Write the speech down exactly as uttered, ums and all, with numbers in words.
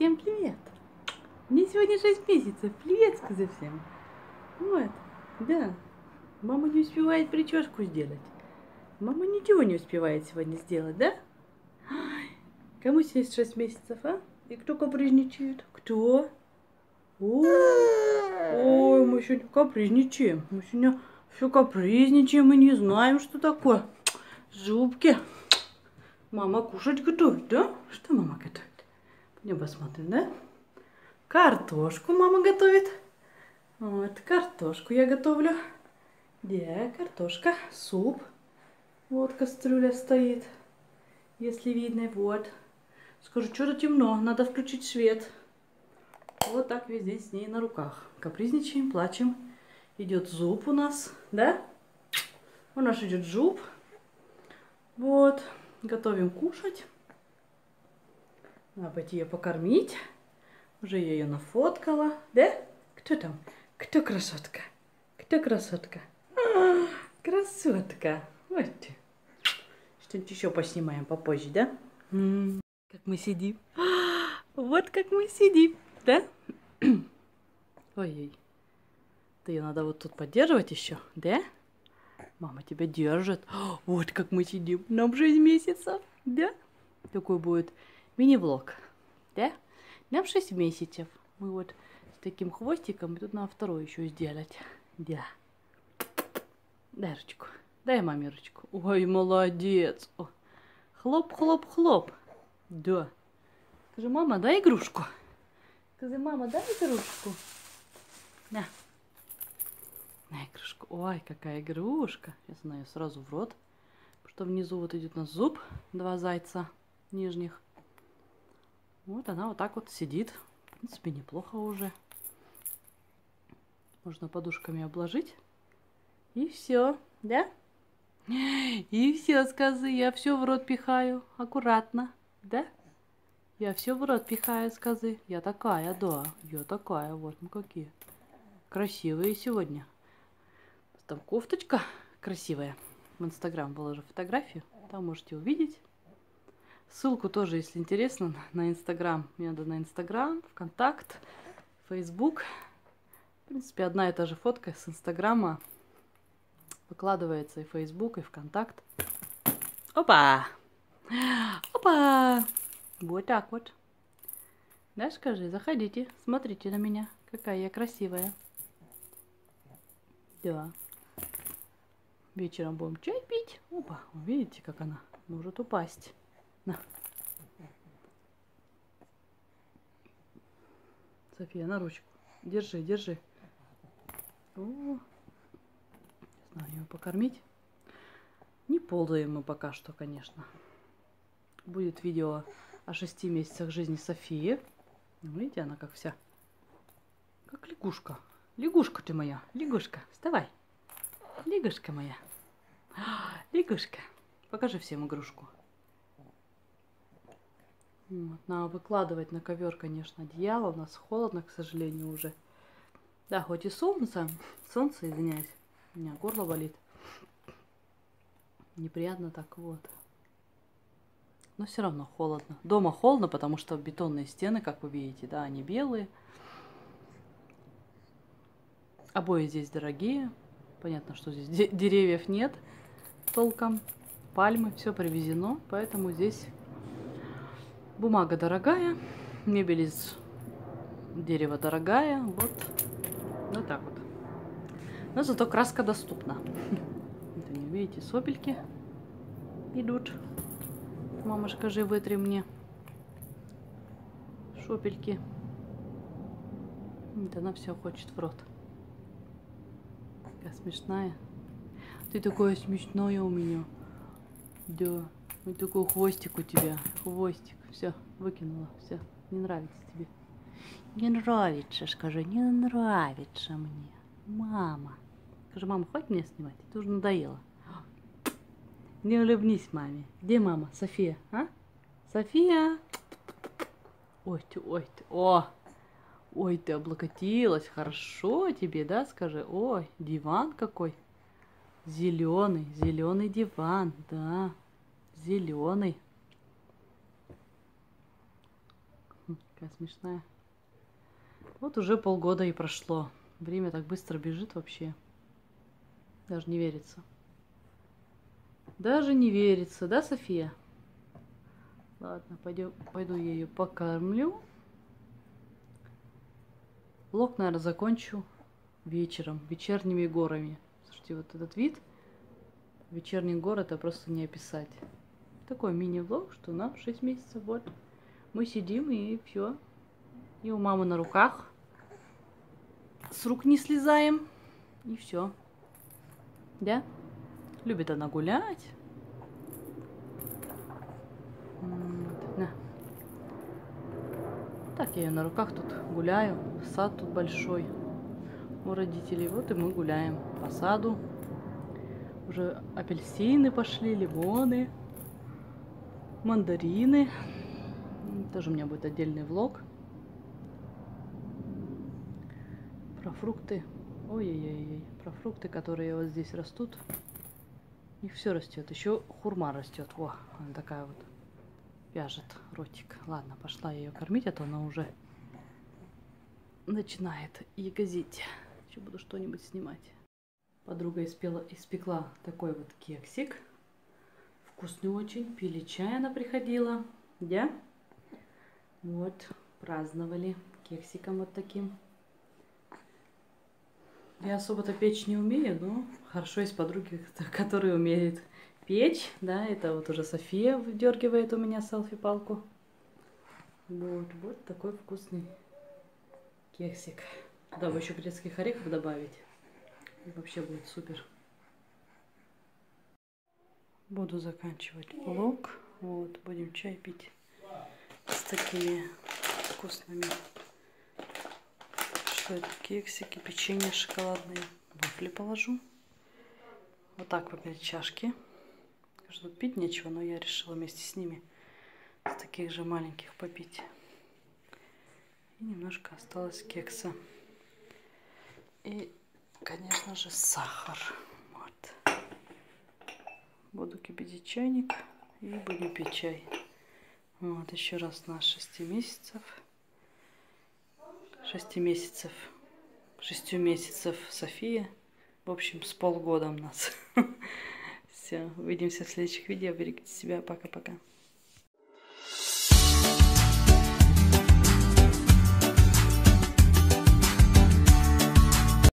Всем привет! Мне сегодня шесть месяцев. Привет, сказать всем. Вот, да. Мама не успевает прическу сделать. Мама ничего не успевает сегодня сделать, да? Кому здесь шесть месяцев, а? И кто капризничает? Кто? О, ой, мы сегодня капризничаем. Мы сегодня все капризничаем и не знаем, что такое. Зубки. Мама кушать готовит, да? Что мама готовит? Пойдем посмотрим, да? Картошку мама готовит. Вот, картошку я готовлю. Да, картошка, суп. Вот кастрюля стоит, если видно. Вот. Скажу, что-то темно, надо включить свет. Вот так весь день с ней на руках. Капризничаем, плачем. Идет зуб у нас, да? У нас идет зуб. Вот, готовим кушать. Надо пойти ее покормить. Уже я ее нафоткала, да? Кто там? Кто красотка? Кто красотка? А, красотка. Вот ты. Что-нибудь еще поснимаем попозже, да? М-м, как мы сидим. Вот как мы сидим, да? Ой-ой. Ты ее надо вот тут поддерживать еще, да? Мама тебя держит. Вот как мы сидим. Нам шесть месяцев, да? Такой будет мини-влог, да? Нам шесть месяцев. Мы вот с таким хвостиком, и тут надо второй еще сделать. Да. Дай ручку. Дай маме ручку. Ой, молодец. О. Хлоп, хлоп, хлоп. Да. Скажи, мама, дай игрушку. Скажи, мама, дай игрушку. На. На игрушку. Ой, какая игрушка. Сейчас она ее сразу в рот. Потому что внизу вот идет на зуб. Два зайца нижних. Вот она вот так вот сидит. В принципе, неплохо уже. Можно подушками обложить. И все, да? И все, сказы, я все в рот пихаю. Аккуратно, да? Я все в рот пихаю, сказы. Я такая, да. Я такая. Вот мы какие. Красивые сегодня. Там кофточка красивая. В Инстаграм выложу фотографию. Там можете увидеть. Ссылку тоже, если интересно, на Инстаграм. Мне надо на Инстаграм, ВКонтакт, Фейсбук. В принципе, одна и та же фотка с Инстаграма выкладывается и в Фейсбук, и ВКонтакт. Опа! Опа! Вот так вот. Да, скажи, заходите, смотрите на меня, какая я красивая. Да. Вечером будем чай пить. Опа, видите, как она может упасть. На. София, на ручку. Держи, держи. О. Надо ее покормить. Не ползаем мы пока что, конечно. Будет видео о шести месяцах жизни Софии. Видите, она как вся. Как лягушка. Лягушка ты моя. Лягушка, вставай. Лягушка моя. Лягушка. Покажи всем игрушку. Вот, надо выкладывать на ковер, конечно, одеяло. У нас холодно, к сожалению, уже. Да, хоть и солнце. Солнце, извиняюсь. У меня горло болит. Неприятно так вот. Но все равно холодно. Дома холодно, потому что бетонные стены, как вы видите, да, они белые. Обои здесь дорогие. Понятно, что здесь де деревьев нет толком. Пальмы, все привезено. Поэтому здесь бумага дорогая. Мебель из дерева дорогая. Вот. Вот так вот. Но зато краска доступна. Вот они, видите, сопельки идут. Мама, скажи, вытри мне шопельки. Вот она все хочет в рот. Такая смешная. Ты такая смешная у меня. Да. Вот такой хвостик у тебя. Хвостик. Все, выкинула. Все. Не нравится тебе. Не нравится, скажи. Не нравится мне. Мама. Скажи, мама, хватит меня снимать? Это уже надоело. Не улыбнись маме. Где мама? София, а? София! Ой ты, ой ты, о! Ой, ты облокотилась. Хорошо тебе, да, скажи? Ой, диван какой. Зеленый, зеленый диван, да. Зеленый. Такая смешная. Вот уже полгода и прошло. Время так быстро бежит вообще. Даже не верится. Даже не верится, да, София? Ладно, пойдем, пойду я ее покормлю. Влог, наверное, закончу вечером, вечерними горами. Слушайте, вот этот вид, вечерний гор, это просто не описать. Такой мини-влог, что нам шесть месяцев, вот. Мы сидим и все. И у мамы на руках. С рук не слезаем. И все. Да? Любит она гулять. На. Так я ее на руках тут гуляю. Сад тут большой у родителей. Вот и мы гуляем по саду. Уже апельсины пошли, лимоны, мандарины. Тоже у меня будет отдельный влог про фрукты. Ой-ой-ой, про фрукты, которые вот здесь растут. У них все растет. Еще хурма растет. Во, она такая вот вяжет ротик. Ладно, пошла я ее кормить, а то она уже начинает ягозить. Еще буду что-нибудь снимать. Подруга испела, испекла такой вот кексик. Вкусный очень. Пили чай, она приходила. Да? Вот, праздновали кексиком вот таким. Я особо-то печь не умею, но хорошо есть подруги, которые умеют печь. Да, это вот уже София выдергивает у меня селфи-палку. Вот, вот такой вкусный кексик. Туда бы еще грецких орехов добавить. И вообще будет супер. Буду заканчивать влог. Вот, будем чай пить с такими вкусными. Что это? Кексики, печенье шоколадные. Вафли положу. Вот так выглядят чашки. Кажется, тут пить нечего, но я решила вместе с ними с таких же маленьких попить. И немножко осталось кекса. И, конечно же, сахар. Вот. Буду кипятить чайник и будем пить чай. Вот, еще раз на шести месяцев. Шести месяцев. Шестью месяцев София. В общем, с полгода у нас. Все, увидимся в следующих видео. Берегите себя. Пока-пока.